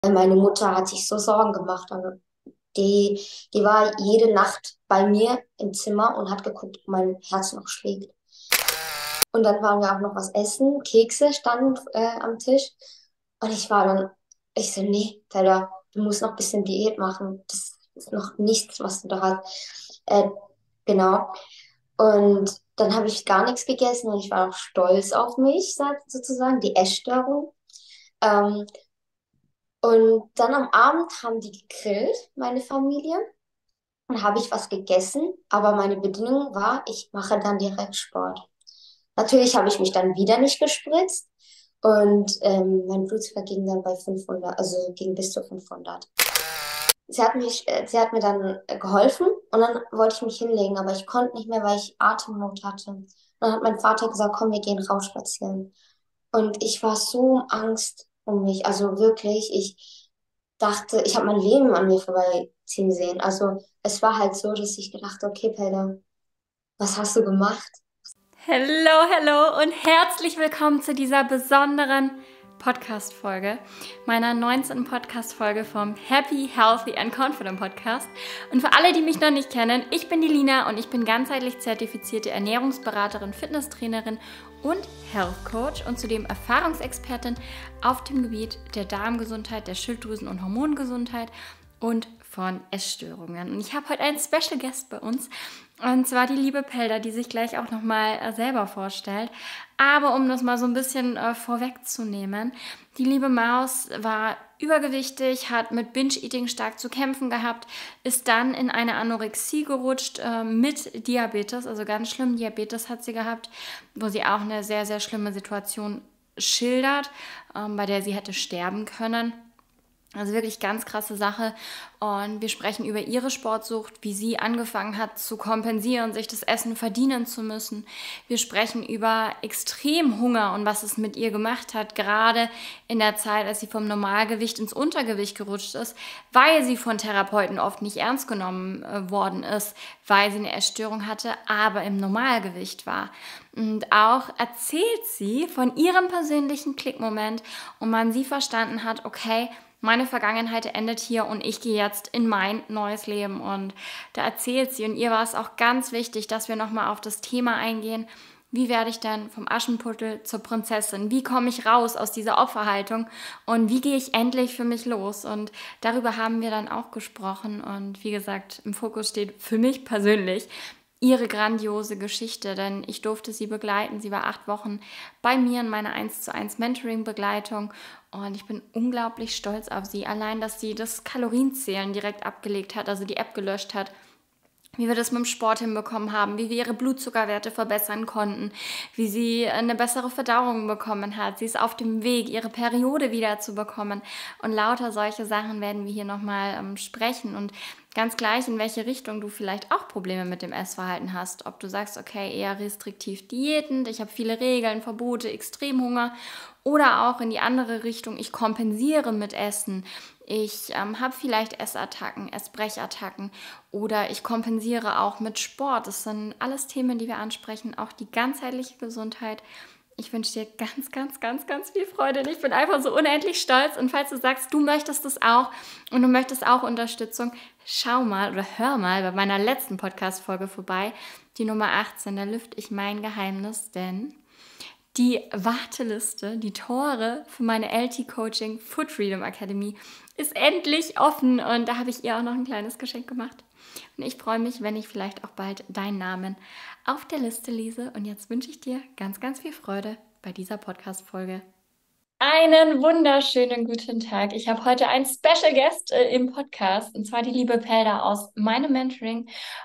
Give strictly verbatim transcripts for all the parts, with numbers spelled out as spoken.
Meine Mutter hat sich so Sorgen gemacht. Also die, die war jede Nacht bei mir im Zimmer und hat geguckt, ob mein Herz noch schlägt. Und dann waren wir auch noch was essen. Kekse standen äh, am Tisch. Und ich war dann, ich so, nee, Teller, du musst noch ein bisschen Diät machen. Das ist noch nichts, was du da hast. Äh, genau. Und dann habe ich gar nichts gegessen und ich war auch stolz auf mich, sag- sozusagen, die Essstörung. Ähm, und dann am Abend haben die gegrillt, meine Familie. Und habe ich was gegessen, aber meine Bedingung war, ich mache dann direkt Sport. Natürlich habe ich mich dann wieder nicht gespritzt und ähm, mein Blutzucker ging dann bei fünfhundert, also ging bis zu fünfhundert. Sie hat mich, äh, sie hat mir dann äh, geholfen und dann wollte ich mich hinlegen, aber ich konnte nicht mehr, weil ich Atemnot hatte. Dann hat mein Vater gesagt, komm, wir gehen raus spazieren. Und ich war so in Angst um mich, also wirklich, ich dachte, ich habe mein Leben an mir vorbeiziehen sehen. Also es war halt so, dass ich gedacht, okay, Pelda, was hast du gemacht? Hello, hello und herzlich willkommen zu dieser besonderen Podcast-Folge, meiner neunzehnten Podcast-Folge vom Happy, Healthy and Confident Podcast. Und für alle, die mich noch nicht kennen, ich bin die Lina und ich bin ganzheitlich zertifizierte Ernährungsberaterin, Fitnesstrainerin und Health Coach und zudem Erfahrungsexpertin auf dem Gebiet der Darmgesundheit, der Schilddrüsen- und Hormongesundheit und von Essstörungen. Und ich habe heute einen Special Guest bei uns, und zwar die liebe Pelda, die sich gleich auch nochmal äh, selber vorstellt. Aber um das mal so ein bisschen äh, vorwegzunehmen, die liebe Maus war übergewichtig, hat mit Binge-Eating stark zu kämpfen gehabt, ist dann in eine Anorexie gerutscht äh, mit Diabetes, also ganz schlimm Diabetes hat sie gehabt, wo sie auch eine sehr, sehr schlimme Situation schildert, ähm, bei der sie hätte sterben können. Also wirklich ganz krasse Sache. Und wir sprechen über ihre Sportsucht, wie sie angefangen hat zu kompensieren, sich das Essen verdienen zu müssen. Wir sprechen über Extremhunger und was es mit ihr gemacht hat, gerade in der Zeit, als sie vom Normalgewicht ins Untergewicht gerutscht ist, weil sie von Therapeuten oft nicht ernst genommen äh, worden ist, weil sie eine Essstörung hatte, aber im Normalgewicht war. Und auch erzählt sie von ihrem persönlichen Klickmoment und man sie verstanden hat, okay, meine Vergangenheit endet hier und ich gehe jetzt in mein neues Leben. Und da erzählt sie, und ihr war es auch ganz wichtig, dass wir nochmal auf das Thema eingehen, wie werde ich denn vom Aschenputtel zur Prinzessin? Wie komme ich raus aus dieser Opferhaltung? Und wie gehe ich endlich für mich los? Und darüber haben wir dann auch gesprochen. Und wie gesagt, im Fokus steht für mich persönlich ihre grandiose Geschichte, denn ich durfte sie begleiten. Sie war acht Wochen bei mir in meiner eins zu eins Mentoring-Begleitung und ich bin unglaublich stolz auf sie. Allein, dass sie das Kalorienzählen direkt abgelegt hat, also die App gelöscht hat, wie wir das mit dem Sport hinbekommen haben, wie wir ihre Blutzuckerwerte verbessern konnten, wie sie eine bessere Verdauung bekommen hat. Sie ist auf dem Weg, ihre Periode wieder zu bekommen. Und lauter solche Sachen werden wir hier nochmal ähm, sprechen. Und ganz gleich, in welche Richtung du vielleicht auch Probleme mit dem Essverhalten hast. Ob du sagst, okay, eher restriktiv diätend, ich habe viele Regeln, Verbote, Extremhunger. Oder auch in die andere Richtung, ich kompensiere mit Essen. Ich ähm, habe vielleicht Essattacken, Essbrechattacken oder ich kompensiere auch mit Sport. Das sind alles Themen, die wir ansprechen, auch die ganzheitliche Gesundheit. Ich wünsche dir ganz, ganz, ganz, ganz viel Freude und ich bin einfach so unendlich stolz. Und falls du sagst, du möchtest das auch und du möchtest auch Unterstützung, schau mal oder hör mal bei meiner letzten Podcast-Folge vorbei, die Nummer achtzehn, da lüfte ich mein Geheimnis, denn die Warteliste, die Tore für meine L T-Coaching Food Freedom Academy ist endlich offen und da habe ich ihr auch noch ein kleines Geschenk gemacht. Und ich freue mich, wenn ich vielleicht auch bald deinen Namen auf der Liste lese. Und jetzt wünsche ich dir ganz, ganz viel Freude bei dieser Podcast-Folge. Einen wunderschönen guten Tag. Ich habe heute einen Special Guest äh, im Podcast, und zwar die liebe Pelda aus meinem Mentoring.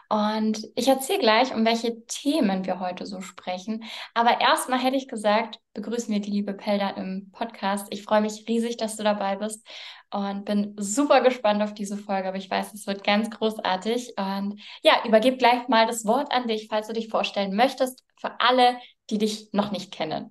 Und ich erzähle gleich, um welche Themen wir heute so sprechen. Aber erstmal hätte ich gesagt, begrüßen wir die liebe Pelda im Podcast. Ich freue mich riesig, dass du dabei bist und bin super gespannt auf diese Folge. Aber ich weiß, es wird ganz großartig. Und ja, übergebe gleich mal das Wort an dich, falls du dich vorstellen möchtest, für alle, die dich noch nicht kennen.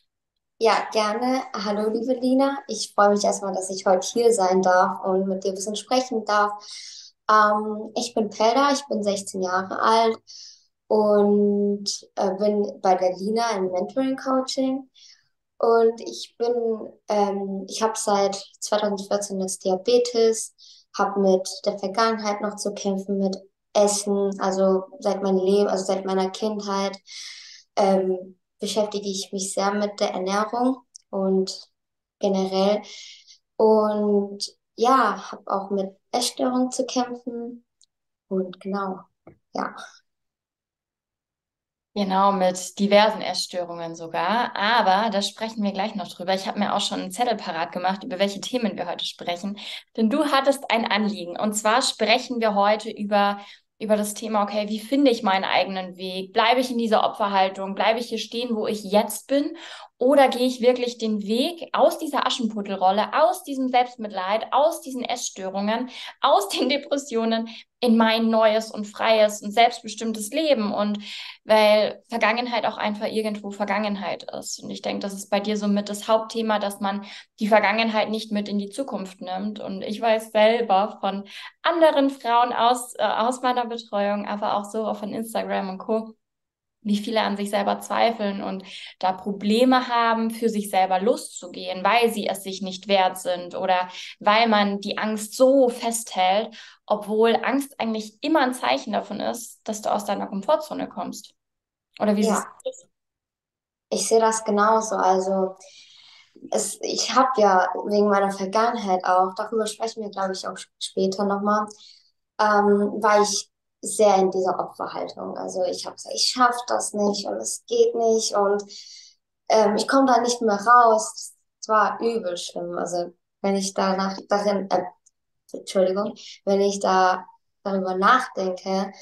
Ja, gerne. Hallo, liebe Lina. Ich freue mich erstmal, dass ich heute hier sein darf und mit dir ein bisschen sprechen darf. Ähm, ich bin Pelda, ich bin sechzehn Jahre alt und äh, bin bei der Lina im Mentoring-Coaching. Und ich bin, ähm, ich habe seit zwanzig vierzehn jetzt Diabetes, habe mit der Vergangenheit noch zu kämpfen, mit Essen, also seit meinem Leben, also seit meiner Kindheit, ähm, beschäftige ich mich sehr mit der Ernährung und generell. Und ja, habe auch mit Essstörungen zu kämpfen. Und genau, ja. Genau, mit diversen Essstörungen sogar. Aber da sprechen wir gleich noch drüber. Ich habe mir auch schon einen Zettel parat gemacht, über welche Themen wir heute sprechen. Denn du hattest ein Anliegen. Und zwar sprechen wir heute über, über das Thema, okay, wie finde ich meinen eigenen Weg? Bleibe ich in dieser Opferhaltung? Bleibe ich hier stehen, wo ich jetzt bin? Oder gehe ich wirklich den Weg aus dieser Aschenputtelrolle, aus diesem Selbstmitleid, aus diesen Essstörungen, aus den Depressionen in mein neues und freies und selbstbestimmtes Leben? Und weil Vergangenheit auch einfach irgendwo Vergangenheit ist. Und ich denke, das ist bei dir somit das Hauptthema, dass man die Vergangenheit nicht mit in die Zukunft nimmt. Und ich weiß selber von anderen Frauen aus, äh, aus meiner Betreuung, aber auch so von Instagram und Co., wie viele an sich selber zweifeln und da Probleme haben, für sich selber loszugehen, weil sie es sich nicht wert sind oder weil man die Angst so festhält, obwohl Angst eigentlich immer ein Zeichen davon ist, dass du aus deiner Komfortzone kommst. Oder wie siehst Ja, du das? ich sehe das genauso. Also es, ich habe ja wegen meiner Vergangenheit auch, darüber sprechen wir, glaube ich, auch später nochmal, ähm, war ich sehr in dieser Opferhaltung. Also ich habe gesagt, ich schaffe das nicht und es geht nicht und ähm, ich komme da nicht mehr raus. Es war übel schlimm. Also wenn ich danach darin, äh, Entschuldigung, wenn ich da darüber nachdenke.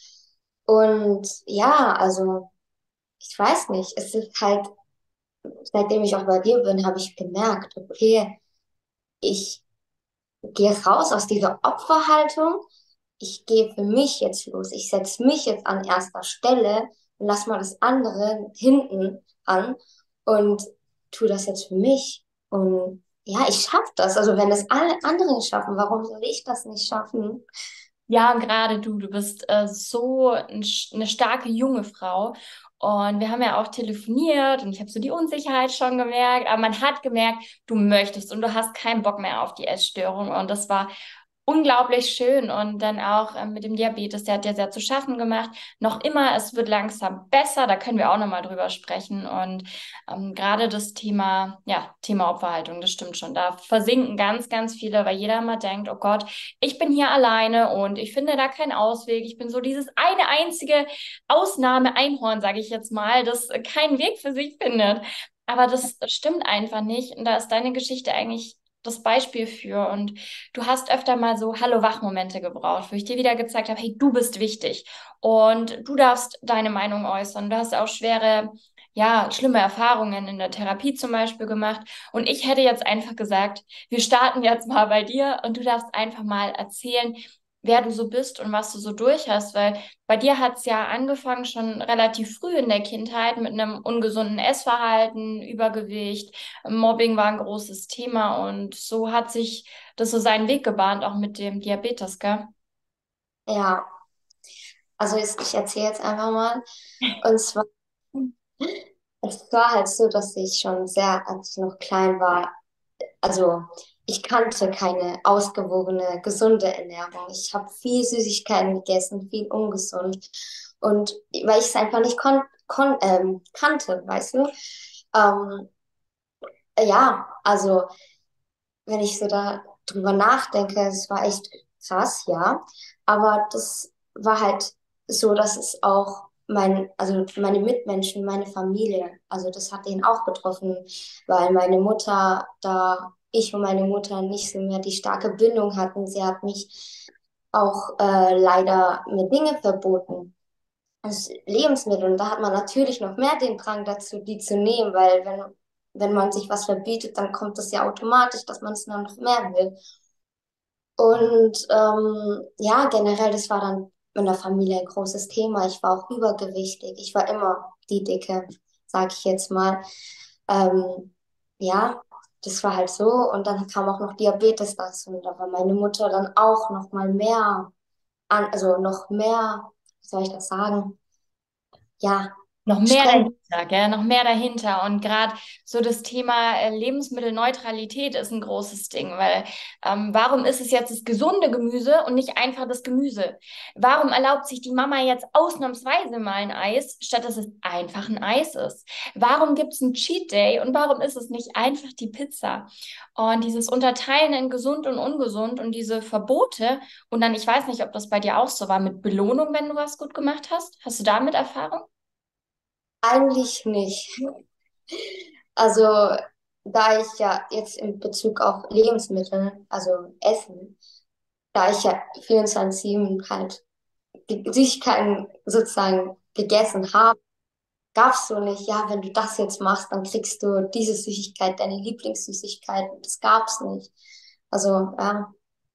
Und ja, also ich weiß nicht, es ist halt, seitdem ich auch bei dir bin, habe ich gemerkt, okay, ich gehe raus aus dieser Opferhaltung. Ich gehe für mich jetzt los. Ich setze mich jetzt an erster Stelle und lass mal das andere hinten an und tu das jetzt für mich. Und ja, ich schaffe das. Also wenn es alle anderen schaffen, warum soll ich das nicht schaffen? Ja, und gerade du, du bist äh, so ein, sch- eine starke junge Frau. Und wir haben ja auch telefoniert und ich habe so die Unsicherheit schon gemerkt, aber man hat gemerkt, du möchtest und du hast keinen Bock mehr auf die Essstörung. Und das war unglaublich schön. Und dann auch ähm, mit dem Diabetes, der hat dir sehr zu schaffen gemacht. Noch immer, es wird langsam besser, da können wir auch nochmal drüber sprechen. Und ähm, gerade das Thema, ja, Thema Opferhaltung, das stimmt schon. Da versinken ganz, ganz viele, weil jeder immer denkt, oh Gott, ich bin hier alleine und ich finde da keinen Ausweg. Ich bin so dieses eine einzige Ausnahme-Einhorn, sage ich jetzt mal, das keinen Weg für sich findet. Aber das stimmt einfach nicht. Und da ist deine Geschichte eigentlich das Beispiel für. Und du hast öfter mal so Hallo-Wach-Momente gebraucht, wo ich dir wieder gezeigt habe, hey, du bist wichtig und du darfst deine Meinung äußern. Du hast auch schwere, ja, schlimme Erfahrungen in der Therapie zum Beispiel gemacht. Und ich hätte jetzt einfach gesagt, wir starten jetzt mal bei dir und du darfst einfach mal erzählen, wer du so bist und was du so durch hast, weil bei dir hat es ja angefangen schon relativ früh in der Kindheit mit einem ungesunden Essverhalten, Übergewicht, Mobbing war ein großes Thema und so hat sich das so seinen Weg gebahnt, auch mit dem Diabetes, gell? Ja, also ich, ich erzähle jetzt einfach mal. Und zwar, es war halt so, dass ich schon sehr, als ich noch klein war, also ich kannte keine ausgewogene, gesunde Ernährung. Ich habe viel Süßigkeiten gegessen, viel ungesund. Und weil ich es einfach nicht kon kon ähm, kannte, weißt du? Ähm, ja, also wenn ich so da drüber nachdenke, es war echt krass, ja. Aber das war halt so, dass es auch mein, also meine Mitmenschen, meine Familie, also das hat ihn auch betroffen, weil meine Mutter, da ich und meine Mutter nicht so mehr die starke Bindung hatten, sie hat mich auch äh, leider mir Dinge verboten. Also Lebensmittel. Und da hat man natürlich noch mehr den Drang dazu, die zu nehmen, weil wenn, wenn man sich was verbietet, dann kommt das ja automatisch, dass man es dann noch mehr will. Und ähm, ja, generell, das war dann in der Familie ein großes Thema. Ich war auch übergewichtig. Ich war immer die Dicke, sag ich jetzt mal. Ähm, ja, das war halt so. Und dann kam auch noch Diabetes dazu. Und da war meine Mutter dann auch noch mal mehr an, also noch mehr, wie soll ich das sagen? Ja. Noch mehr streng. dahinter, gell? Noch mehr dahinter. Und gerade so das Thema äh, Lebensmittelneutralität ist ein großes Ding, weil ähm, warum ist es jetzt das gesunde Gemüse und nicht einfach das Gemüse? Warum erlaubt sich die Mama jetzt ausnahmsweise mal ein Eis, statt dass es einfach ein Eis ist? Warum gibt es einen Cheat Day und warum ist es nicht einfach die Pizza? Und dieses Unterteilen in gesund und ungesund und diese Verbote und dann, ich weiß nicht, ob das bei dir auch so war, mit Belohnung, wenn du was gut gemacht hast. Hast du damit Erfahrung? Eigentlich nicht. Also, da ich ja jetzt in Bezug auf Lebensmittel, also Essen, da ich ja vierundzwanzig sieben halt die Süßigkeiten sozusagen gegessen habe, gab es so nicht, ja, wenn du das jetzt machst, dann kriegst du diese Süßigkeit, deine Lieblingssüßigkeit. Das gab es nicht. Also, ja,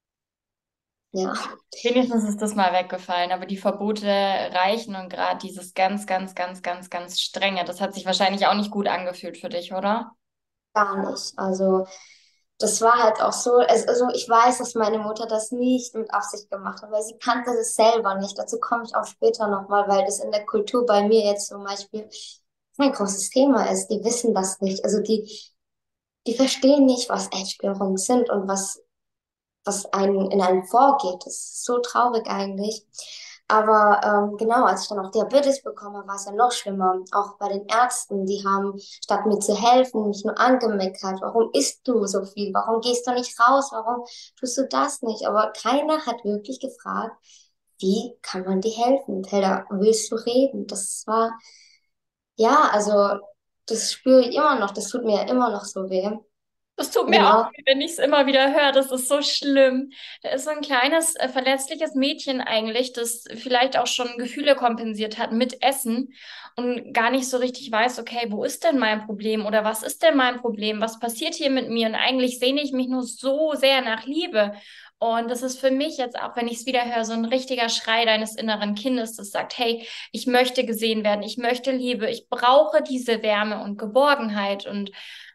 ja, Wenigstens ist das mal weggefallen, aber die Verbote reichen und gerade dieses ganz, ganz, ganz, ganz, ganz strenge, das hat sich wahrscheinlich auch nicht gut angefühlt für dich, oder? gar nicht. Also, das war halt auch so, es- also ich weiß, dass meine Mutter das nicht mit Absicht gemacht hat, weil sie kannte das selber nicht. Dazu komme ich auch später nochmal, weil das in der Kultur bei mir jetzt zum Beispiel ein großes Thema ist. Die wissen das nicht. Also die, die verstehen nicht, was Essstörungen sind und was was einem in einem vorgeht. Das ist so traurig eigentlich. Aber ähm, genau, als ich dann auch Diabetes bekomme, war es ja noch schlimmer. Auch bei den Ärzten, die haben, statt mir zu helfen, mich nur angemeckert. Warum isst du so viel? Warum gehst du nicht raus? Warum tust du das nicht? Aber keiner hat wirklich gefragt, wie kann man dir helfen? Telda, willst du reden? Das war, ja, also das spüre ich immer noch. Das tut mir ja immer noch so weh. Das tut mir auch Genau. weh, wenn ich es immer wieder höre. Das ist so schlimm. Da ist so ein kleines, äh, verletzliches Mädchen eigentlich, das vielleicht auch schon Gefühle kompensiert hat mit Essen und gar nicht so richtig weiß, okay, wo ist denn mein Problem oder was ist denn mein Problem? Was passiert hier mit mir? Und eigentlich sehne ich mich nur so sehr nach Liebe. Und das ist für mich jetzt auch, wenn ich es wieder höre, so ein richtiger Schrei deines inneren Kindes, das sagt, hey, ich möchte gesehen werden, ich möchte Liebe, ich brauche diese Wärme und Geborgenheit und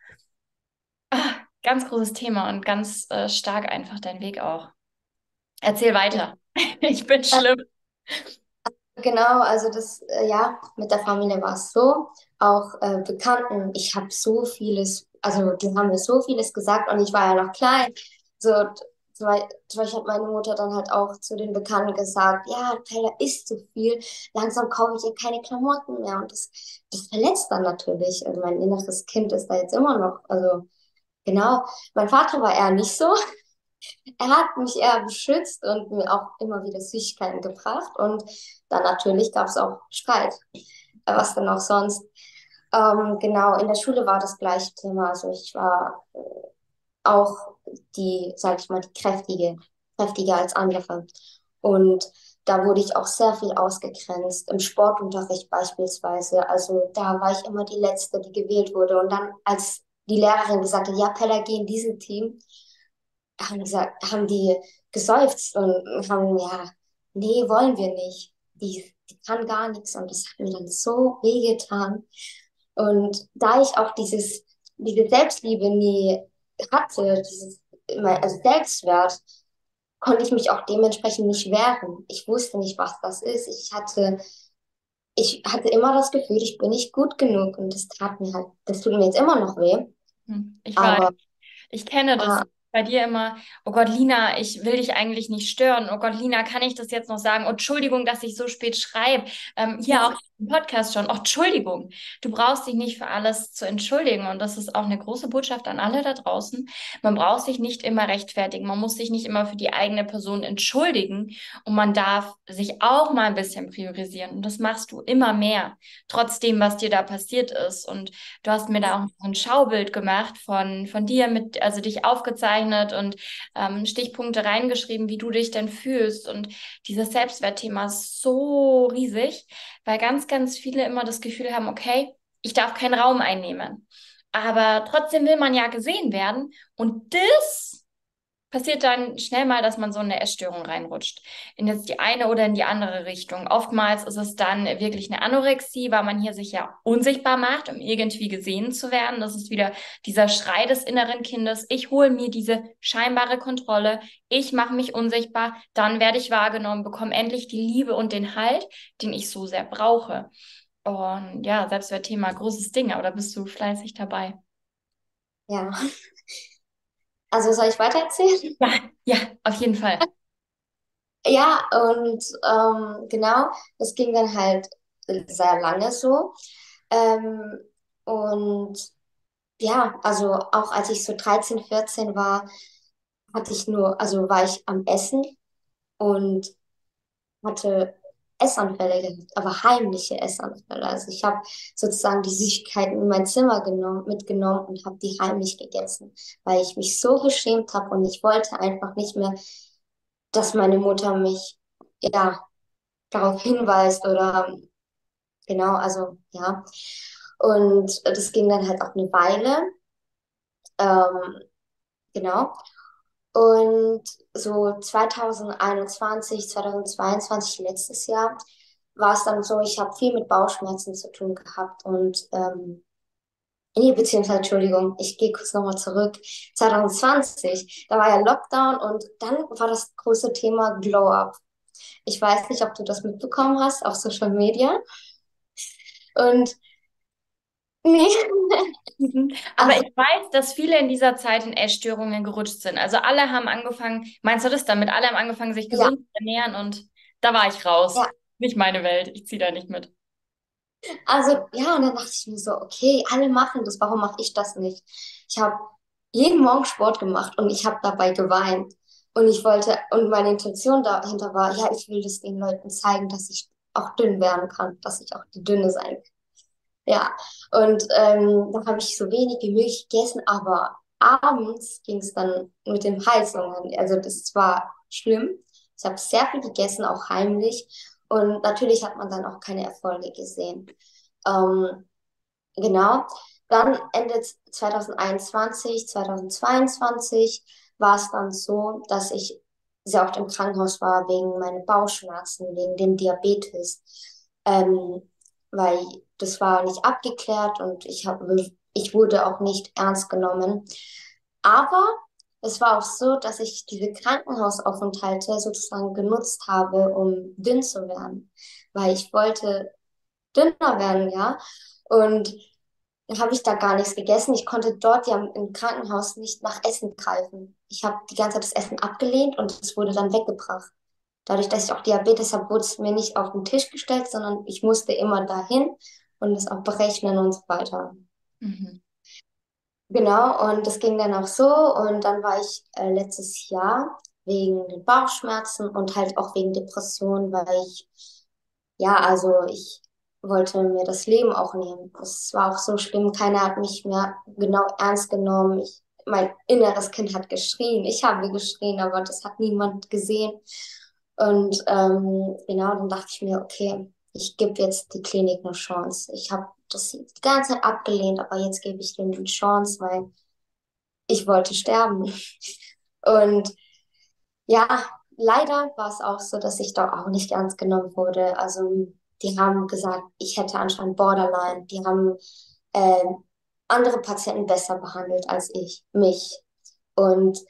Ah, ganz großes Thema und ganz äh, stark einfach dein Weg auch. Erzähl weiter. Ich bin schlimm. Genau, also das, äh, ja, mit der Familie war es so, auch äh, Bekannten, ich habe so vieles, also die haben mir so vieles gesagt und ich war ja noch klein. So, t- zum Beispiel zum Beispiel hat meine Mutter dann halt auch zu den Bekannten gesagt, ja, Taylor isst zu viel, langsam kaufe ich ihr keine Klamotten mehr und das, das verletzt dann natürlich. Also mein inneres Kind ist da jetzt immer noch, also genau. Mein Vater war eher nicht so. Er hat mich eher beschützt und mir auch immer wieder Süßigkeiten gebracht. Und dann natürlich gab es auch Streit. Äh, Was denn auch sonst? Ähm, genau, in der Schule war das gleiche Thema. Also ich war äh, auch die, sag ich mal, die kräftige, kräftiger als andere. Und da wurde ich auch sehr viel ausgegrenzt, im Sportunterricht beispielsweise. Also da war ich immer die Letzte, die gewählt wurde. Und dann, als die Lehrerin gesagt hat, ja, Pella, geh in diesem Team, haben gesagt, haben die geseufzt und haben, ja, nee, wollen wir nicht. Die, die kann gar nichts und das hat mir dann so wehgetan. Und da ich auch dieses, diese Selbstliebe nie hatte, dieses, also Selbstwert, konnte ich mich auch dementsprechend nicht wehren. Ich wusste nicht, was das ist. Ich hatte, ich hatte immer das Gefühl, ich bin nicht gut genug und das tat mir halt, das tut mir jetzt immer noch weh. Hm, Ich weiß. Aber Ich kenne das äh, bei dir immer, oh Gott, Lina, ich will dich eigentlich nicht stören. Oh Gott, Lina, kann ich das jetzt noch sagen? Oh, Entschuldigung, dass ich so spät schreibe. Ähm, hier auch im Podcast schon. Oh, Entschuldigung. Du brauchst dich nicht für alles zu entschuldigen. Und das ist auch eine große Botschaft an alle da draußen. Man braucht sich nicht immer rechtfertigen. Man muss sich nicht immer für die eigene Person entschuldigen. Und man darf sich auch mal ein bisschen priorisieren. Und das machst du immer mehr, trotzdem, was dir da passiert ist. Und du hast mir da auch so ein Schaubild gemacht von, von dir mit, also dich aufgezeichnet und ähm, Stichpunkte reingeschrieben, wie du dich denn fühlst. Und dieses Selbstwertthema ist so riesig, weil ganz, ganz viele immer das Gefühl haben, okay, ich darf keinen Raum einnehmen. Aber trotzdem will man ja gesehen werden. Und das passiert dann schnell mal, dass man so in eine Essstörung reinrutscht. In jetzt die eine oder in die andere Richtung. Oftmals ist es dann wirklich eine Anorexie, weil man hier sich ja unsichtbar macht, um irgendwie gesehen zu werden. Das ist wieder dieser Schrei des inneren Kindes. Ich hole mir diese scheinbare Kontrolle. Ich mache mich unsichtbar. Dann werde ich wahrgenommen, bekomme endlich die Liebe und den Halt, den ich so sehr brauche. Und ja, Selbstwertthema, großes Ding, aber da bist du fleißig dabei. Ja, also soll ich weitererzählen? Ja, ja, auf jeden Fall. Ja, und ähm, genau, das ging dann halt sehr lange so. Ähm, und ja, also auch als ich so dreizehn, vierzehn war, hatte ich nur, also war ich am Essen und hatte Essanfälle gehabt, aber heimliche Essanfälle. Also ich habe sozusagen die Süßigkeiten in mein Zimmer genommen, mitgenommen und habe die heimlich gegessen, weil ich mich so geschämt habe und ich wollte einfach nicht mehr, dass meine Mutter mich ja darauf hinweist oder genau, also ja. Und das ging dann halt auch eine Weile, ähm, genau. Und so zwanzig einundzwanzig, zwanzig zweiundzwanzig, letztes Jahr, war es dann so, ich habe viel mit Bauchschmerzen zu tun gehabt und, ähm, nee, beziehungsweise, Entschuldigung, ich gehe kurz nochmal zurück. zwanzig zwanzig, da war ja Lockdown und dann war das große Thema Glow Up. Ich weiß nicht, ob du das mitbekommen hast auf Social Media. Und nee, Mhm. Aber also ich weiß, dass viele in dieser Zeit in Essstörungen gerutscht sind. Also alle haben angefangen, meinst du das damit? Alle haben angefangen, sich ja, gesund zu ernähren und da war ich raus. ja. Nicht meine Welt. Ich ziehe da nicht mit. Also ja, und dann dachte ich mir so, okay, alle machen das, warum mache ich das nicht? Ich habe jeden Morgen Sport gemacht und ich habe dabei geweint. Und ich wollte, und meine Intention dahinter war, ja, ich will das den Leuten zeigen, dass ich auch dünn werden kann, dass ich auch die Dünne sein kann. Ja, und ähm, dann habe ich so wenig wie möglich gegessen, aber abends ging es dann mit dem Heißhungern. Also das war schlimm. Ich habe sehr viel gegessen, auch heimlich. Und natürlich hat man dann auch keine Erfolge gesehen. Ähm, genau. Dann Ende zwanzig einundzwanzig, zwanzig zweiundzwanzig war es dann so, dass ich sehr oft im Krankenhaus war wegen meiner Bauchschmerzen, wegen dem Diabetes. Ähm, weil das war nicht abgeklärt und ich hab, ich wurde auch nicht ernst genommen. Aber es war auch so, dass ich diese Krankenhausaufenthalte sozusagen genutzt habe, um dünn zu werden, weil ich wollte dünner werden, ja. Und dann habe ich da gar nichts gegessen. Ich konnte dort ja im Krankenhaus nicht nach Essen greifen. Ich habe die ganze Zeit das Essen abgelehnt und es wurde dann weggebracht. Dadurch, dass ich auch Diabetes habe, wurde es mir nicht auf den Tisch gestellt, sondern ich musste immer dahin und es auch berechnen und so weiter. Mhm. Genau, und das ging dann auch so. Und dann war ich äh, letztes Jahr wegen den Bauchschmerzen und halt auch wegen Depressionen, weil ich ja, also ich wollte mir das Leben auch nehmen. Es war auch so schlimm, keiner hat mich mehr genau ernst genommen. Ich, mein inneres Kind hat geschrien, ich habe geschrien, aber das hat niemand gesehen. Und ähm, genau, dann dachte ich mir, okay, ich gebe jetzt die Klinik eine Chance. Ich habe das die ganze Zeit abgelehnt, aber jetzt gebe ich denen die Chance, weil ich wollte sterben. Und ja, leider war es auch so, dass ich dort auch nicht ernst genommen wurde. Also die haben gesagt, ich hätte anscheinend Borderline. Die haben äh, andere Patienten besser behandelt als ich, mich. Und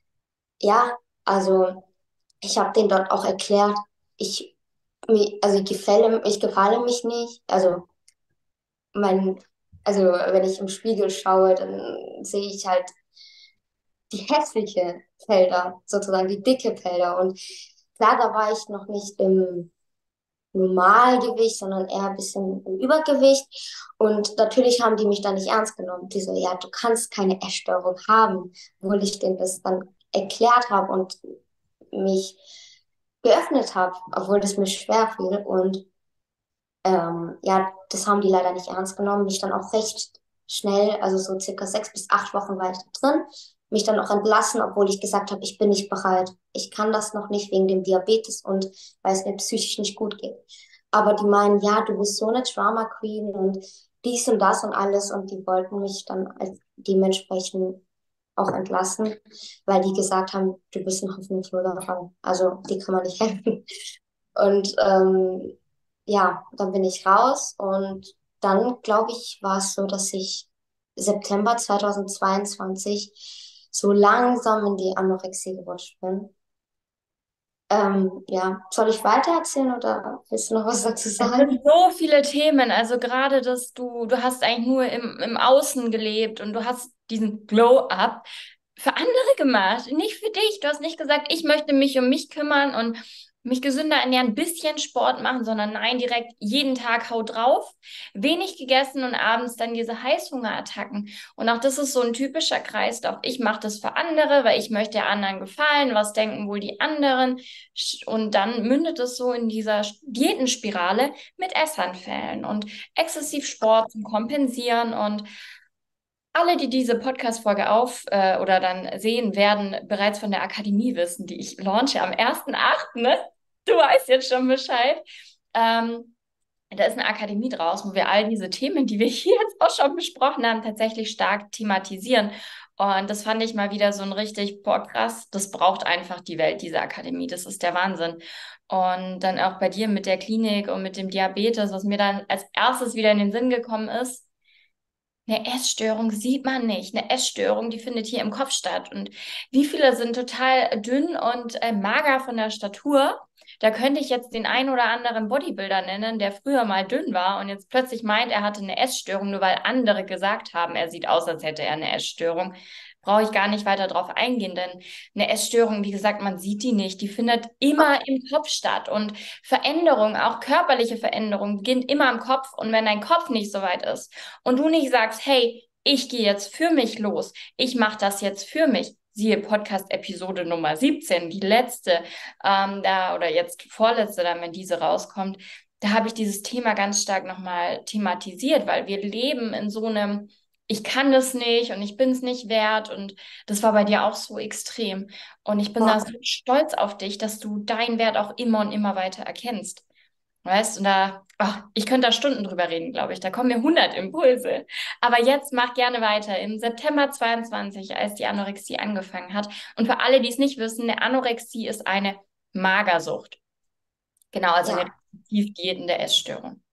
ja, also ich habe denen dort auch erklärt, ich, mi- also ich gefalle, ich gefalle mich nicht. Also mein, also wenn ich im Spiegel schaue, dann sehe ich halt die hässliche Felder, sozusagen die dicke Felder. Und klar, da war ich noch nicht im Normalgewicht, sondern eher ein bisschen im Übergewicht. Und natürlich haben die mich da nicht ernst genommen. Die so, ja, du kannst keine Essstörung haben, obwohl ich denen das dann erklärt habe und mich geöffnet habe, obwohl das mir schwer fiel. Und ähm, ja, das haben die leider nicht ernst genommen. Mich dann auch recht schnell, also so circa sechs bis acht Wochen war ich da drin, mich dann auch entlassen, obwohl ich gesagt habe, ich bin nicht bereit. Ich kann das noch nicht wegen dem Diabetes und weil es mir psychisch nicht gut geht. Aber die meinen, ja, du bist so eine Drama Queen und dies und das und alles und die wollten mich dann als dementsprechend auch entlassen, weil die gesagt haben, du bist ein hoffnungsloser Fall. Also die kann man nicht helfen. Und ähm, ja, dann bin ich raus und dann, glaube ich, war es so, dass ich September zweitausendzweiundzwanzig so langsam in die Anorexie gerutscht bin. Ähm, ja, soll ich weiter erzählen oder willst du noch was dazu Es sind sagen? so viele Themen, also gerade, dass du, du hast eigentlich nur im, im Außen gelebt und du hast diesen Glow-up für andere gemacht, nicht für dich. Du hast nicht gesagt, ich möchte mich um mich kümmern und mich gesünder ernähren, ein bisschen Sport machen, sondern nein, direkt jeden Tag hau drauf, wenig gegessen und abends dann diese Heißhungerattacken. Und auch das ist so ein typischer Kreislauf. Ich mache das für andere, weil ich möchte anderen gefallen. Was denken wohl die anderen? Und dann mündet es so in dieser Diätenspirale mit Essanfällen und exzessiv Sport zum Kompensieren. Und alle, die diese Podcast-Folge auf äh, oder dann sehen, werden bereits von der Akademie wissen, die ich launche am ersten achten Ne? Du weißt jetzt schon Bescheid. Ähm, Da ist eine Akademie draus, wo wir all diese Themen, die wir hier jetzt auch schon besprochen haben, tatsächlich stark thematisieren. Und das fand ich mal wieder so ein richtig, boah, krass, das braucht einfach die Welt, diese Akademie. Das ist der Wahnsinn. Und dann auch bei dir mit der Klinik und mit dem Diabetes, was mir dann als erstes wieder in den Sinn gekommen ist, eine Essstörung sieht man nicht. Eine Essstörung, die findet hier im Kopf statt. Und wie viele sind total dünn und äh, mager von der Statur? Da könnte ich jetzt den einen oder anderen Bodybuilder nennen, der früher mal dünn war und jetzt plötzlich meint, er hatte eine Essstörung, nur weil andere gesagt haben, er sieht aus, als hätte er eine Essstörung. Brauche ich gar nicht weiter drauf eingehen, denn eine Essstörung, wie gesagt, man sieht die nicht. Die findet immer im Kopf statt. Und Veränderung, auch körperliche Veränderung, beginnt immer im Kopf. Und wenn dein Kopf nicht so weit ist, und du nicht sagst, hey, ich gehe jetzt für mich los, ich mache das jetzt für mich, siehe Podcast-Episode Nummer siebzehn, die letzte, ähm, da oder jetzt vorletzte, dann, wenn diese rauskommt, da habe ich dieses Thema ganz stark nochmal thematisiert, weil wir leben in so einem, ich kann das nicht und ich bin es nicht wert und das war bei dir auch so extrem. Und ich bin da Ja. so stolz auf dich, dass du deinen Wert auch immer und immer weiter erkennst. Weißt, und da, ach, ich könnte da Stunden drüber reden, glaube ich. Da kommen mir hundert Impulse. Aber jetzt mach gerne weiter. Im September zweiundzwanzig, als die Anorexie angefangen hat. Und für alle, die es nicht wissen, eine Anorexie ist eine Magersucht. Genau, also eine Ja, tiefgehende Essstörung.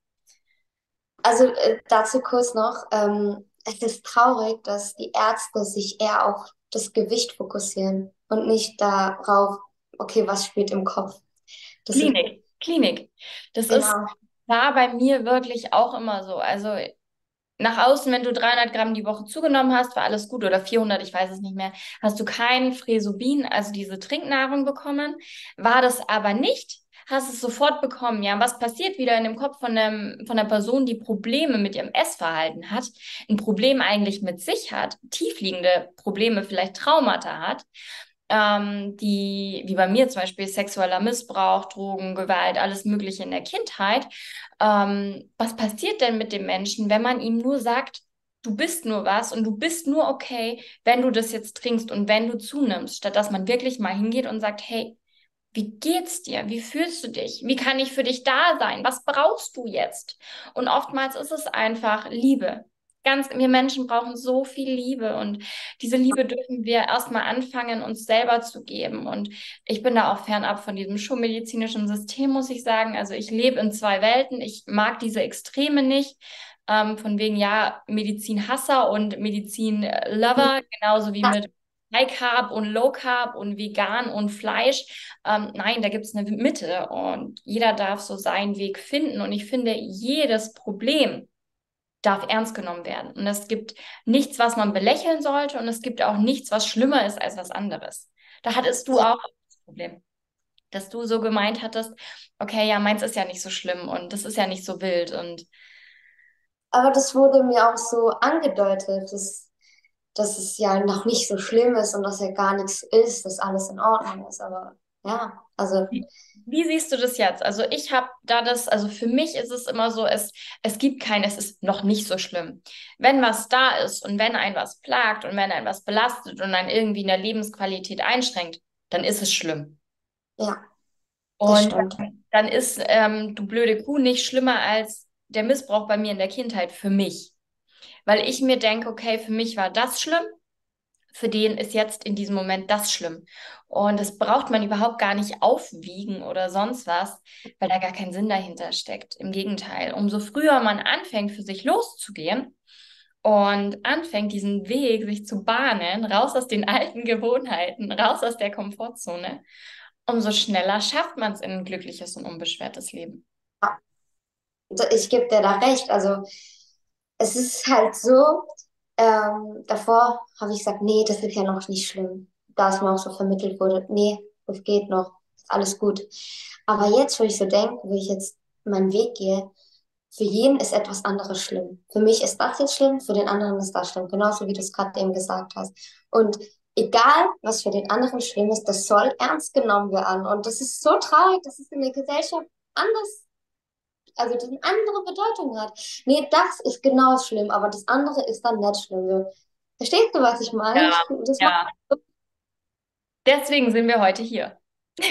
also äh, dazu kurz noch, ähm, es ist traurig, dass die Ärzte sich eher auf das Gewicht fokussieren und nicht darauf, okay, was spielt im Kopf. Das ist, Klinik, Klinik. Das ist, genau, war bei mir wirklich auch immer so. Also nach außen, wenn du dreihundert Gramm die Woche zugenommen hast, war alles gut oder vierhundert, ich weiß es nicht mehr, hast du kein Fresubin, also diese Trinknahrung bekommen. War das aber nicht, hast es sofort bekommen. Ja, was passiert wieder in dem Kopf von, dem, von der Person, die Probleme mit ihrem Essverhalten hat, ein Problem eigentlich mit sich hat, tiefliegende Probleme, vielleicht Traumata hat, ähm, die, wie bei mir zum Beispiel, sexueller Missbrauch, Drogen, Gewalt, alles Mögliche in der Kindheit. Ähm, was passiert denn mit dem Menschen, wenn man ihm nur sagt, du bist nur was und du bist nur okay, wenn du das jetzt trinkst und wenn du zunimmst, statt dass man wirklich mal hingeht und sagt, hey, wie geht's dir? Wie fühlst du dich? Wie kann ich für dich da sein? Was brauchst du jetzt? Und oftmals ist es einfach Liebe. Ganz, wir Menschen brauchen so viel Liebe und diese Liebe dürfen wir erstmal anfangen, uns selber zu geben. Und ich bin da auch fernab von diesem schulmedizinischen System, muss ich sagen. Also ich lebe in zwei Welten. Ich mag diese Extreme nicht. Ähm, von wegen, ja, Medizinhasser und Medizinlover, genauso wie mit High Carb und Low Carb und vegan und Fleisch. Ähm, nein, da gibt es eine Mitte und jeder darf so seinen Weg finden. Und ich finde, jedes Problem darf ernst genommen werden. Und es gibt nichts, was man belächeln sollte und es gibt auch nichts, was schlimmer ist als was anderes. Da hattest du ja. auch das Problem, dass du so gemeint hattest, okay, ja, meins ist ja nicht so schlimm und das ist ja nicht so wild und Aber das wurde mir auch so angedeutet, dass, dass es ja noch nicht so schlimm ist und dass ja gar nichts ist, dass alles in Ordnung ist. Aber ja, also Wie, wie siehst du das jetzt? Also ich habe da das, also für mich ist es immer so, es, es gibt kein, es ist noch nicht so schlimm. Wenn was da ist und wenn ein was plagt und wenn ein was belastet und ein irgendwie in der Lebensqualität einschränkt, dann ist es schlimm. ja, das Und stimmt. dann ist ähm, du blöde Kuh nicht schlimmer als der Missbrauch bei mir in der Kindheit für mich. Weil ich mir denke, okay, für mich war das schlimm, für den ist jetzt in diesem Moment das schlimm. Und das braucht man überhaupt gar nicht aufwiegen oder sonst was, weil da gar kein Sinn dahinter steckt. Im Gegenteil, umso früher man anfängt, für sich loszugehen und anfängt, diesen Weg sich zu bahnen, raus aus den alten Gewohnheiten, raus aus der Komfortzone, umso schneller schafft man es in ein glückliches und unbeschwertes Leben. Ja, ich gebe dir da recht. Also es ist halt so, ähm, davor habe ich gesagt, nee, das ist ja noch nicht schlimm. Da es mir auch so vermittelt wurde, nee, das geht noch, ist alles gut. Aber jetzt, wo ich so denke, wo ich jetzt meinen Weg gehe, für jeden ist etwas anderes schlimm. Für mich ist das jetzt schlimm, für den anderen ist das schlimm. Genauso wie du es gerade eben gesagt hast. Und egal, was für den anderen schlimm ist, das soll ernst genommen werden. Und das ist so traurig, dass es in der Gesellschaft anders, also das eine andere Bedeutung hat. Nee, das ist genau schlimm, aber das andere ist dann nicht schlimm. So. Verstehst du, was ich meine? Ja, Das macht, ja. Deswegen sind wir heute hier.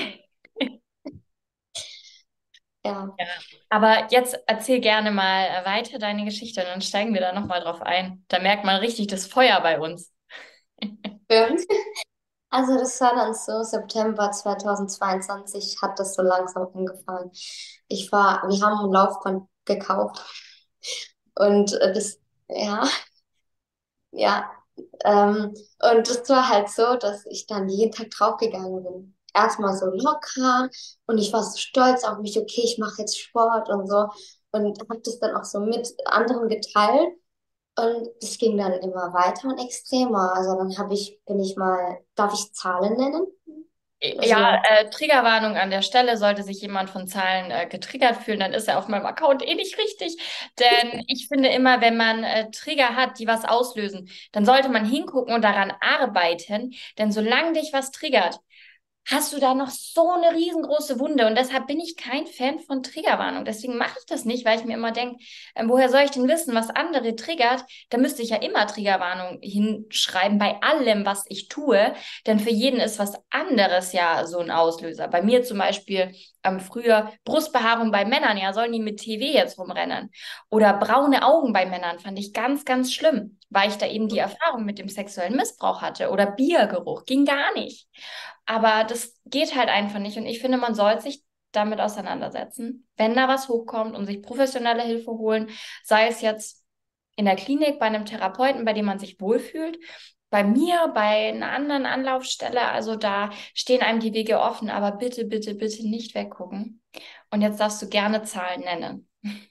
ja. Ja. Aber jetzt erzähl gerne mal äh, weiter deine Geschichte und dann steigen wir da nochmal drauf ein. Da merkt man richtig das Feuer bei uns. Stimmt. Also das war dann so, September zweitausendzweiundzwanzig hat das so langsam angefangen. Ich war, wir haben ein Laufband gekauft und äh, das, ja, ja, ähm, und es war halt so, dass ich dann jeden Tag draufgegangen bin. Erstmal so locker und ich war so stolz auf mich, okay, ich mache jetzt Sport und so und habe das dann auch so mit anderen geteilt und es ging dann immer weiter und extremer. Also dann habe ich, bin ich mal, darf ich Zahlen nennen? Ja, Also äh, Triggerwarnung an der Stelle. Sollte sich jemand von Zahlen äh, getriggert fühlen, dann ist er auf meinem Account eh nicht richtig. Denn ich finde immer, wenn man äh, Trigger hat, die was auslösen, dann sollte man hingucken und daran arbeiten. Denn solange dich was triggert, hast du da noch so eine riesengroße Wunde. Und deshalb bin ich kein Fan von Triggerwarnung. Deswegen mache ich das nicht, weil ich mir immer denke, ähm, woher soll ich denn wissen, was andere triggert? Da müsste ich ja immer Triggerwarnung hinschreiben bei allem, was ich tue. Denn für jeden ist was anderes ja so ein Auslöser. Bei mir zum Beispiel ähm, früher Brustbehaarung bei Männern, ja, sollen die mit T V jetzt rumrennen? Oder braune Augen bei Männern fand ich ganz, ganz schlimm, weil ich da eben die Erfahrung mit dem sexuellen Missbrauch hatte. Oder Biergeruch, ging gar nicht. Aber das geht halt einfach nicht. Und ich finde, man sollte sich damit auseinandersetzen, wenn da was hochkommt und sich professionelle Hilfe holen, sei es jetzt in der Klinik, bei einem Therapeuten, bei dem man sich wohlfühlt, bei mir, bei einer anderen Anlaufstelle. Also da stehen einem die Wege offen, aber bitte, bitte, bitte nicht weggucken. Und jetzt darfst du gerne Zahlen nennen.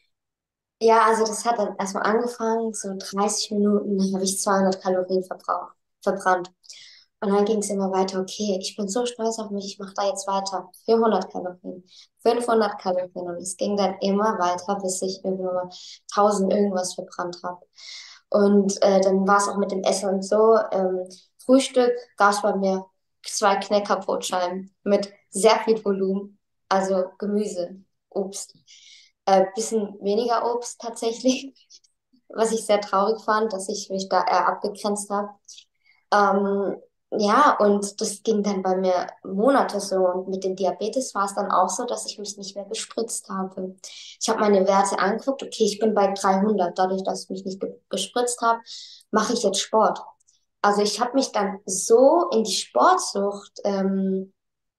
ja, also das hat dann erstmal angefangen, so dreißig Minuten habe ich zweihundert Kalorien verbraucht, verbrannt. Und dann ging es immer weiter, okay, ich bin so stolz auf mich, ich mache da jetzt weiter. vierhundert Kalorien, fünfhundert Kalorien und es ging dann immer weiter, bis ich irgendwann mal tausend irgendwas verbrannt habe. Und äh, dann war es auch mit dem Essen und so. Ähm, Frühstück gab es bei mir zwei Knäckerbrotscheiben mit sehr viel Volumen, also Gemüse, Obst. Äh, bisschen weniger Obst tatsächlich, was ich sehr traurig fand, dass ich mich da eher abgegrenzt habe. Ähm, ja, und das ging dann bei mir Monate so. Und mit dem Diabetes war es dann auch so, dass ich mich nicht mehr gespritzt habe. Ich habe meine Werte angeguckt, okay, ich bin bei dreihundert. Dadurch, dass ich mich nicht ge gespritzt habe, mache ich jetzt Sport. Also ich habe mich dann so in die Sportsucht ähm,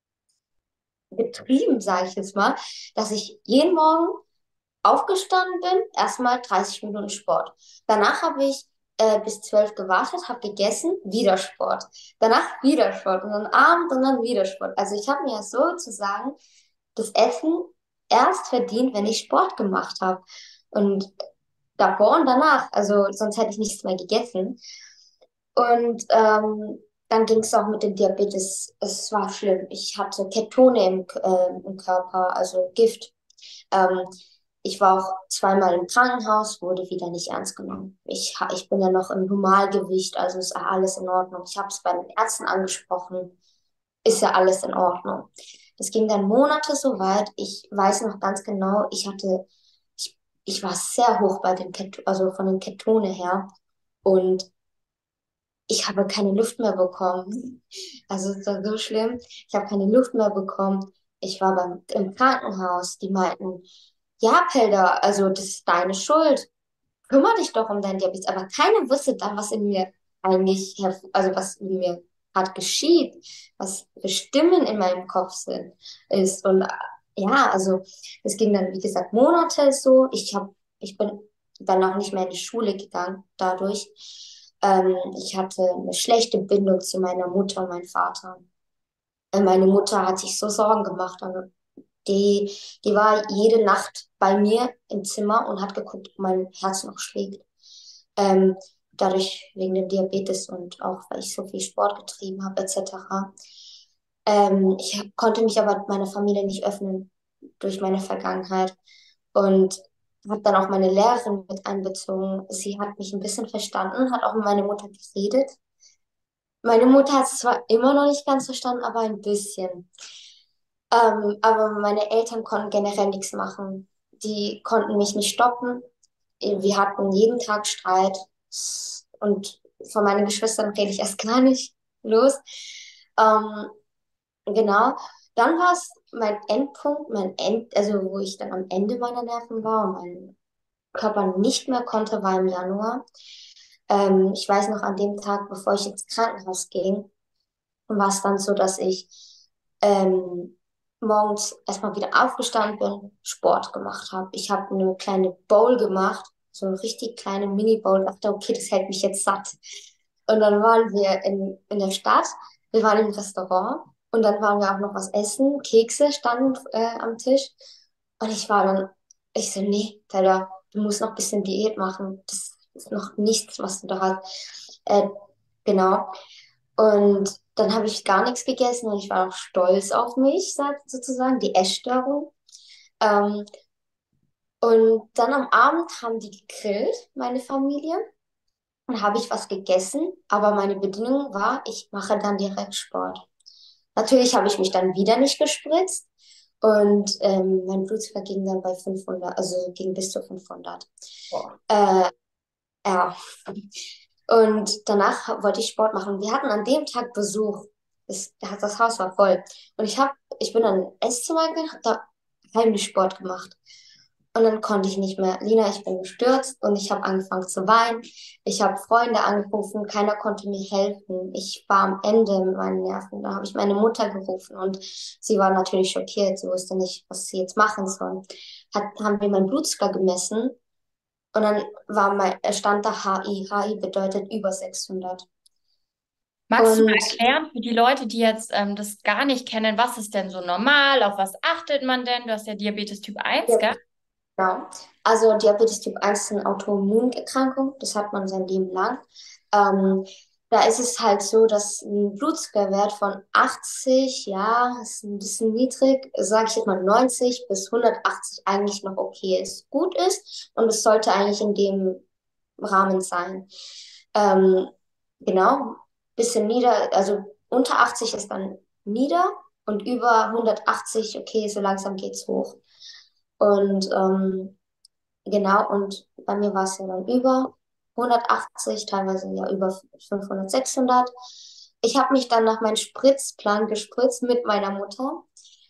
betrieben, sage ich jetzt mal, dass ich jeden Morgen aufgestanden bin, erstmal dreißig Minuten Sport. Danach habe ich äh, bis zwölf gewartet, habe gegessen, wieder Sport. Danach wieder Sport und dann Abend und dann wieder Sport. Also ich habe mir sozusagen das Essen erst verdient, wenn ich Sport gemacht habe. Und davor und danach, also sonst hätte ich nichts mehr gegessen. Und ähm, dann ging es auch mit dem Diabetes. Es war schlimm. Ich hatte Ketone im, äh, im Körper, also Gift. Ähm, Ich war auch zweimal im Krankenhaus, wurde wieder nicht ernst genommen. Ich, ha- ich bin ja noch im Normalgewicht, also ist alles in Ordnung. Ich habe es bei den Ärzten angesprochen, ist ja alles in Ordnung. Das ging dann Monate so weit. Ich weiß noch ganz genau, ich hatte, ich, ich war sehr hoch bei den Ket also von den Ketone her und ich habe keine Luft mehr bekommen. Also es war so schlimm. Ich habe keine Luft mehr bekommen. Ich war beim, im Krankenhaus. Die meinten, ja, Pelder, also das ist deine Schuld. Kümmere dich doch um dein Diabetes. Aber keiner wusste dann, was in mir eigentlich, herv- also was in mir gerade geschieht, was für Stimmen in meinem Kopf sind, ist. Und äh, ja, also es ging dann, wie gesagt, Monate so. Ich hab, ich bin dann auch nicht mehr in die Schule gegangen dadurch. Ähm, ich hatte eine schlechte Bindung zu meiner Mutter und meinem Vater. Weil meine Mutter hat sich so Sorgen gemacht. Also die, die war jede Nacht bei mir im Zimmer und hat geguckt, ob mein Herz noch schlägt. Ähm, Dadurch wegen dem Diabetes und auch weil ich so viel Sport getrieben habe, et cetera. Ähm, ich hab- konnte mich aber meiner Familie nicht öffnen durch meine Vergangenheit und habe dann auch meine Lehrerin mit einbezogen. Sie hat mich ein bisschen verstanden, hat auch mit meiner Mutter geredet. Meine Mutter hat es zwar immer noch nicht ganz verstanden, aber ein bisschen. Ähm, aber meine Eltern konnten generell nichts machen. Die konnten mich nicht stoppen. Wir hatten jeden Tag Streit. Und von meinen Geschwistern rede ich erst gar nicht los. Ähm, genau. Dann war es mein Endpunkt, mein End, also wo ich dann am Ende meiner Nerven war und mein Körper nicht mehr konnte, war im Januar. Ähm, ich weiß noch, an dem Tag, bevor ich ins Krankenhaus ging, war es dann so, dass ich ähm, morgens erstmal wieder aufgestanden bin, Sport gemacht habe. Ich habe eine kleine Bowl gemacht, so eine richtig kleine Mini-Bowl. Dachte, okay, das hält mich jetzt satt. Und dann waren wir in, in der Stadt, wir waren im Restaurant und dann waren wir auch noch was essen. Kekse standen äh, am Tisch. Und ich war dann, ich so, nee, Teller, du musst noch ein bisschen Diät machen. Das ist noch nichts, was du da hast. Äh, genau. Und dann habe ich gar nichts gegessen und ich war auch stolz auf mich, sag- sozusagen, die Essstörung. Ähm, und dann am Abend haben die gegrillt, meine Familie. Dann habe ich was gegessen, aber meine Bedingung war, ich mache dann direkt Sport. Natürlich habe ich mich dann wieder nicht gespritzt und ähm, mein Blutzucker ging dann bei fünfhundert, also ging bis zu fünfhundert. Boah. Äh, ja. Und danach wollte ich Sport machen. Wir hatten an dem Tag Besuch. Das, das Haus war voll. Und ich hab, ich bin dann ins Esszimmer gegangen, hab da heimlich Sport gemacht. Und dann konnte ich nicht mehr. Lina, ich bin gestürzt und ich habe angefangen zu weinen. Ich habe Freunde angerufen, keiner konnte mir helfen. Ich war am Ende mit meinen Nerven. Da habe ich meine Mutter gerufen und sie war natürlich schockiert. Sie wusste nicht, was sie jetzt machen soll. Hat, haben wir meinen Blutzucker gemessen und dann war mein, stand da H I. H I bedeutet über sechshundert. Magst du mal Und erklären für die Leute, die jetzt ähm, das gar nicht kennen, was ist denn so normal? Auf was achtet man denn? Du hast ja Diabetes Typ eins, ja, gell? genau. Also Diabetes Typ eins ist eine Autoimmunerkrankung, das hat man sein Leben lang. Ähm, Da ist es halt so, dass ein Blutzuckerwert von achtzig, ja, ist ein bisschen niedrig, sage ich jetzt mal neunzig bis hundertachtzig eigentlich noch okay ist, gut ist und es sollte eigentlich in dem Rahmen sein. Ähm, genau, bisschen nieder, also unter achtzig ist dann nieder und über hundertachtzig, okay, so langsam geht's hoch. Und ähm, genau, und bei mir war es ja dann über hundertachtzig, teilweise ja über fünfhundert, sechshundert. Ich habe mich dann nach meinem Spritzplan gespritzt mit meiner Mutter.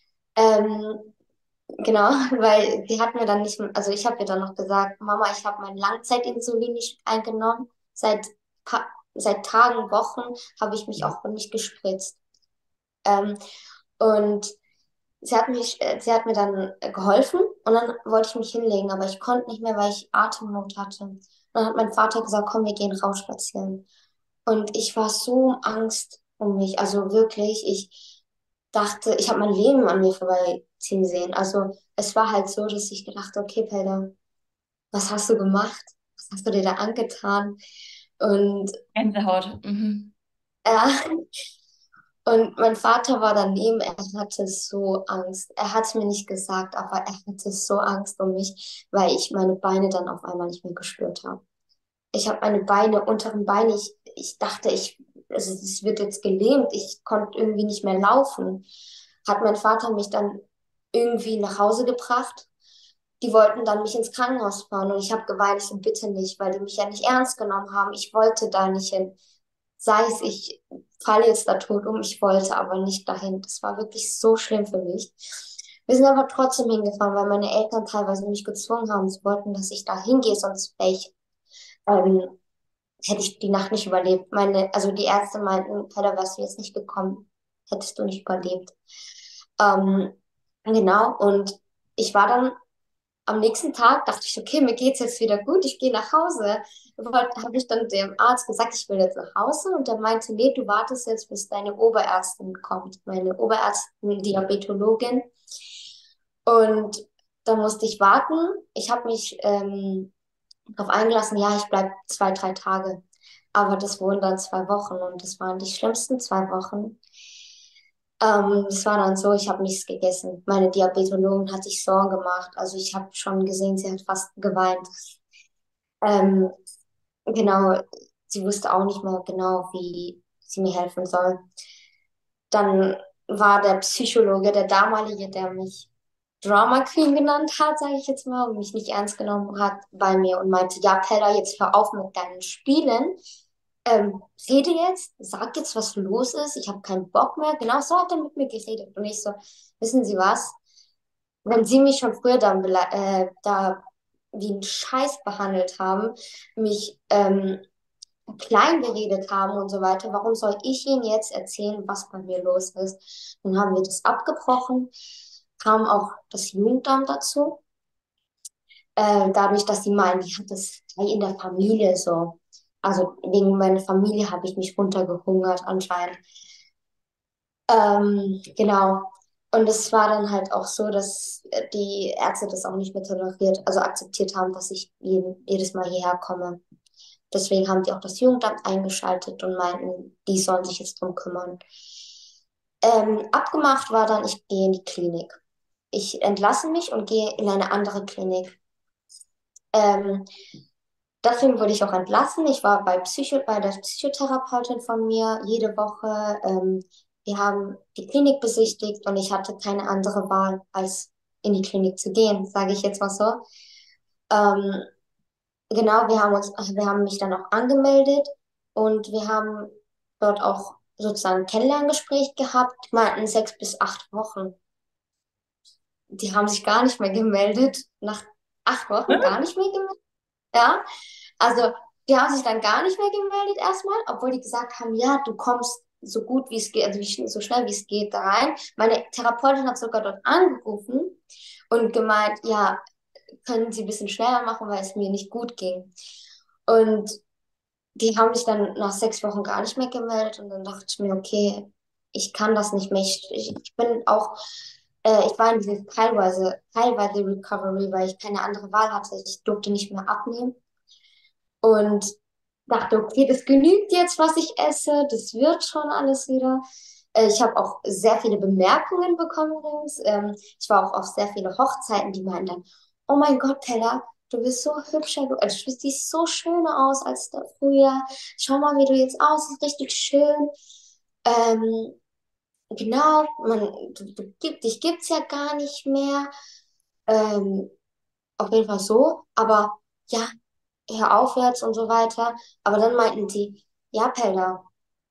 Ähm, genau, weil sie hat mir dann nicht, also ich habe ihr dann noch gesagt, Mama, ich habe mein Langzeitinsulin nicht eingenommen. Seit, pa- seit Tagen, Wochen habe ich mich auch nicht gespritzt. Ähm, und sie hat mich, äh, sie hat mir dann äh, geholfen und dann wollte ich mich hinlegen, aber ich konnte nicht mehr, weil ich Atemnot hatte. Und dann hat mein Vater gesagt, komm, wir gehen raus spazieren. Und ich war so in Angst um mich, also wirklich, ich dachte, ich habe mein Leben an mir vorbeiziehen sehen. Also es war halt so, dass ich gedacht, okay, Pelda, was hast du gemacht? Was hast du dir da angetan? Und Gänsehaut. Mhm. ja, und mein Vater war daneben, er hatte so Angst. Er hat es mir nicht gesagt, aber er hatte so Angst um mich, weil ich meine Beine dann auf einmal nicht mehr gespürt habe. Ich habe meine Beine, unteren Beine, ich, ich dachte, ich, also es wird jetzt gelähmt, ich konnte irgendwie nicht mehr laufen. Hat mein Vater mich dann irgendwie nach Hause gebracht. Die wollten dann mich ins Krankenhaus fahren und ich habe geweint, ich so, bitte nicht, weil die mich ja nicht ernst genommen haben. Ich wollte da nicht hin. Sei es, ich falle jetzt da tot um, ich wollte aber nicht dahin. Das war wirklich so schlimm für mich. Wir sind aber trotzdem hingefahren, weil meine Eltern teilweise mich gezwungen haben. Sie wollten, dass ich da hingehe, sonst wäre ich, ähm, hätte ich die Nacht nicht überlebt. Meine, also die Ärzte meinten, Pella, wärst du jetzt nicht gekommen, hättest du nicht überlebt. Ähm, genau, und ich war dann am nächsten Tag dachte ich, okay, mir geht's jetzt wieder gut, ich gehe nach Hause. Habe ich dann dem Arzt gesagt, ich will jetzt nach Hause und der meinte, nee, du wartest jetzt, bis deine Oberärztin kommt, meine Oberärztin, Diabetologin. Und dann musste ich warten. Ich habe mich ähm, darauf eingelassen, ja, ich bleibe zwei, drei Tage. Aber das wurden dann zwei Wochen und das waren die schlimmsten zwei Wochen. Ähm, es war dann so, ich habe nichts gegessen. Meine Diabetologin hat sich Sorgen gemacht. Also ich habe schon gesehen, sie hat fast geweint. Ähm, genau, sie wusste auch nicht mehr genau, wie sie mir helfen soll. Dann war der Psychologe, der damalige, der mich Drama Queen genannt hat, sage ich jetzt mal, und mich nicht ernst genommen hat, bei mir und meinte, ja, Pella, jetzt hör auf mit deinen Spielen. Ähm, rede jetzt, sag jetzt, was los ist, ich habe keinen Bock mehr. Genau so hat er mit mir geredet. Und ich so, wissen Sie was? Wenn Sie mich schon früher dann bele- äh, da wie ein Scheiß behandelt haben, mich ähm, klein geredet haben und so weiter, warum soll ich Ihnen jetzt erzählen, was bei mir los ist? Dann haben wir das abgebrochen, kam auch das Jugendamt dazu. Äh, dadurch, dass sie meinen, die hat das in der Familie so. Also wegen meiner Familie habe ich mich runtergehungert anscheinend. Ähm, genau. Und es war dann halt auch so, dass äh, die Ärzte das auch nicht mehr toleriert, also akzeptiert haben, dass ich jeden, jedes Mal hierher komme. Deswegen haben die auch das Jugendamt eingeschaltet und meinten, die sollen sich jetzt drum kümmern. Ähm, abgemacht war dann, ich gehe in die Klinik. Ich entlasse mich und gehe in eine andere Klinik. Ähm, Deswegen wurde ich auch entlassen. Ich war bei Psycho, bei der Psychotherapeutin von mir jede Woche. Ähm, wir haben die Klinik besichtigt und ich hatte keine andere Wahl, als in die Klinik zu gehen, sage ich jetzt mal so. Ähm, genau, wir haben uns, wir haben mich dann auch angemeldet und wir haben dort auch sozusagen ein Kennenlerngespräch gehabt, die meinten sechs bis acht Wochen. Die haben sich gar nicht mehr gemeldet. Nach acht Wochen gar nicht mehr gemeldet. Ja, also die haben sich dann gar nicht mehr gemeldet erstmal, obwohl die gesagt haben, ja, du kommst so gut wie es geht, also wie, schn- so schnell wie es geht da rein. Meine Therapeutin hat sogar dort angerufen und gemeint, ja, können Sie ein bisschen schneller machen, weil es mir nicht gut ging. Und die haben sich dann nach sechs Wochen gar nicht mehr gemeldet und dann dachte ich mir, okay, ich kann das nicht mehr. Ich, ich, ich bin auch, äh, ich war in dieser teilweise, teilweise Recovery, weil ich keine andere Wahl hatte. Ich durfte nicht mehr abnehmen und dachte, okay, das genügt jetzt, was ich esse, das wird schon alles wieder. Äh, Ich habe auch sehr viele Bemerkungen bekommen übrigens. Ähm, ich war auch auf sehr viele Hochzeiten, die meinten dann, oh mein Gott, Pella, du bist so hübscher, du, also du siehst so schöner aus als da früher. Schau mal, wie du jetzt aussiehst, richtig schön. Ähm, genau, man, du, du, gibt- dich gibt's ja gar nicht mehr. Ähm, auf jeden Fall so, aber ja, eher aufwärts und so weiter. Aber dann meinten sie, ja, Pella,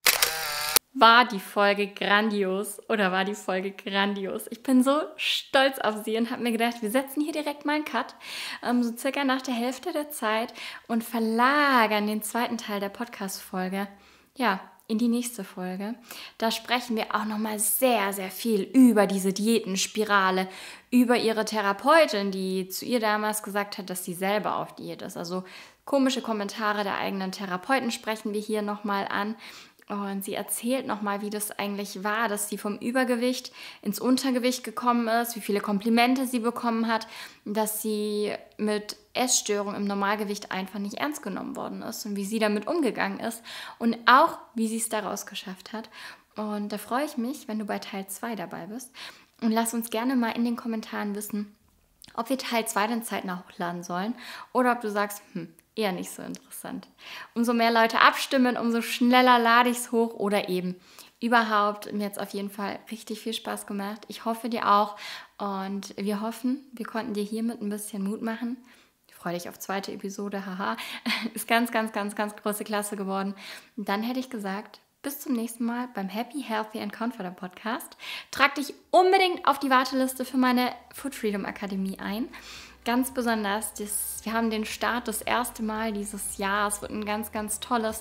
War die Folge grandios oder war die Folge grandios? Ich bin so stolz auf sie und habe mir gedacht, wir setzen hier direkt mal einen Cut, ähm, so circa nach der Hälfte der Zeit und verlagern den zweiten Teil der Podcast-Folge, ja, in die nächste Folge. Da sprechen wir auch nochmal sehr, sehr viel über diese Diätenspirale, über ihre Therapeutin, die zu ihr damals gesagt hat, dass sie selber auf Diät ist. Also komische Kommentare der eigenen Therapeuten sprechen wir hier nochmal an. Und sie erzählt nochmal, wie das eigentlich war, dass sie vom Übergewicht ins Untergewicht gekommen ist, wie viele Komplimente sie bekommen hat, dass sie mit Essstörung im Normalgewicht einfach nicht ernst genommen worden ist und wie sie damit umgegangen ist und auch, wie sie es daraus geschafft hat. Und da freue ich mich, wenn du bei Teil zwei dabei bist. Und lass uns gerne mal in den Kommentaren wissen, ob wir Teil zwei dann zeitnah hochladen sollen oder ob du sagst, hm, eher nicht so interessant. Umso mehr Leute abstimmen, umso schneller lade ich es hoch oder eben überhaupt. Mir hat es auf jeden Fall richtig viel Spaß gemacht. Ich hoffe dir auch und wir hoffen, wir konnten dir hiermit ein bisschen Mut machen. Ich freue dich auf zweite Episode, haha. Ist ganz, ganz, ganz, ganz große Klasse geworden. Und dann hätte ich gesagt, bis zum nächsten Mal beim Happy, Healthy and Confident Podcast. Trag dich unbedingt auf die Warteliste für meine Food Freedom Akademie ein. Ganz besonders, das, wir haben den Start das erste Mal dieses Jahr. Es wird ein ganz, ganz tolles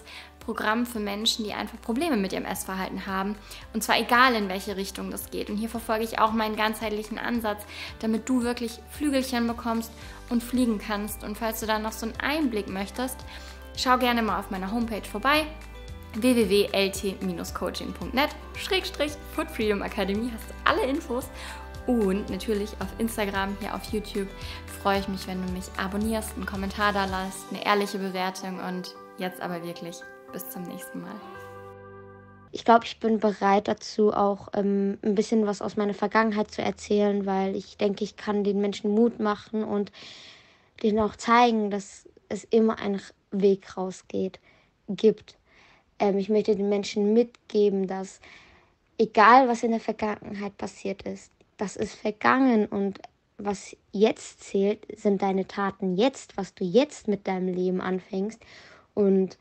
Programm für Menschen, die einfach Probleme mit ihrem Essverhalten haben. Und zwar egal, in welche Richtung das geht. Und hier verfolge ich auch meinen ganzheitlichen Ansatz, damit du wirklich Flügelchen bekommst und fliegen kannst. Und falls du da noch so einen Einblick möchtest, schau gerne mal auf meiner Homepage vorbei. w w w punkt l t coaching punkt net Schrägstrich Food Freedom Academy, hast du alle Infos. Und natürlich auf Instagram, hier auf YouTube, freue ich mich, wenn du mich abonnierst, einen Kommentar da lässt, eine ehrliche Bewertung. Und jetzt aber wirklich bis zum nächsten Mal. Ich glaube, ich bin bereit dazu, auch ähm, ein bisschen was aus meiner Vergangenheit zu erzählen, weil ich denke, ich kann den Menschen Mut machen und denen auch zeigen, dass es immer einen Weg rausgeht, gibt. Ähm, ich möchte den Menschen mitgeben, dass egal, was in der Vergangenheit passiert ist, das ist vergangen und was jetzt zählt, sind deine Taten jetzt, was du jetzt mit deinem Leben anfängst. Und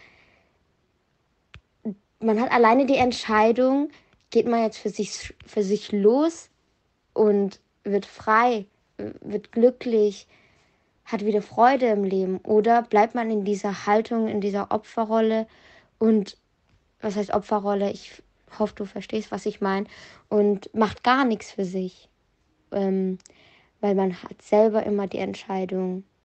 man hat alleine die Entscheidung, geht man jetzt für sich, für sich los und wird frei, wird glücklich, hat wieder Freude im Leben, oder bleibt man in dieser Haltung, in dieser Opferrolle und, was heißt Opferrolle? Ich hoffe, du verstehst, was ich meine, und macht gar nichts für sich, ähm, weil man hat selber immer die Entscheidung,